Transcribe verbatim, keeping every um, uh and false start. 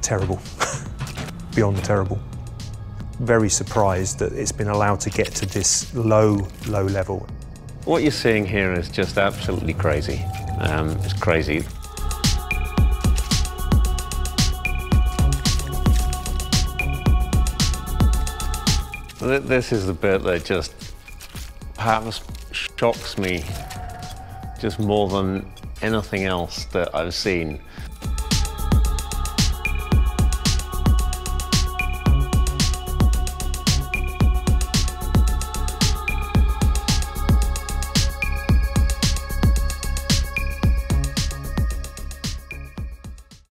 terrible, beyond terrible. Very surprised that it's been allowed to get to this low, low level. What you're seeing here is just absolutely crazy. Um, it's crazy. This is the bit that just perhaps shocks me just more than anything else that I've seen.